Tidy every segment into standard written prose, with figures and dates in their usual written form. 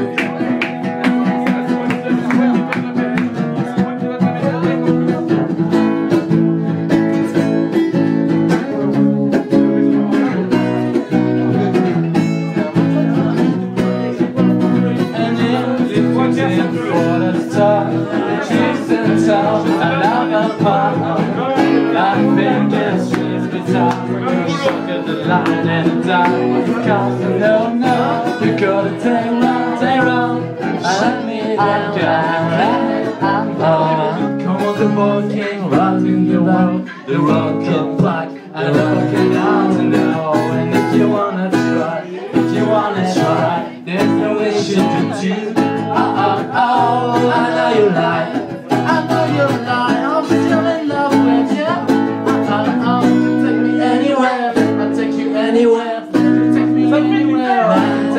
Line and die, cause no, you gotta take wrong, and let me down. Come on, the ball king, rocking the world, the rocket black, and looking out in the hole. And if you wanna try, there's no wish you can do. I know you lie, I'm still in love with you. Take me anywhere. Anywhere, take me anywhere,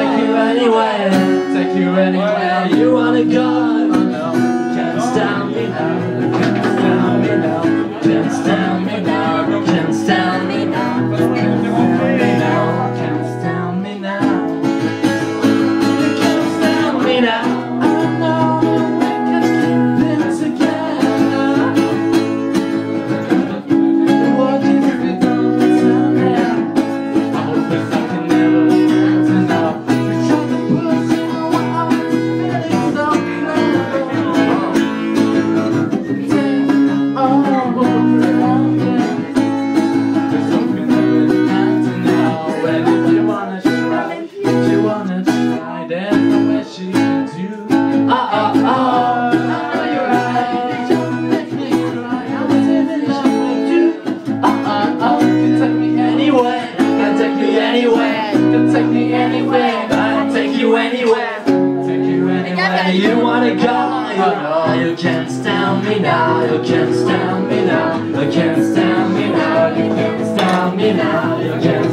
take you anywhere you wanna go. Can't stop me now, can't stop me now, can't stop me now, can't stop me now, can't stop me now, can't stop me now. I know we can keep it together. What if we don't turn now? You wanna go, you can't stand me now, you can't stand me now, you can't stand me now, you can't stand me now, you can't